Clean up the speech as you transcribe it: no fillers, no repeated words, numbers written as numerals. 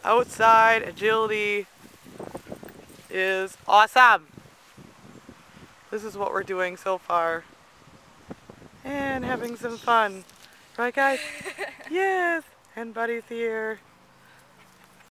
outside agility is awesome. This is what we're doing so far. And having some fun. Right, guys? Yes! And Buddy's here.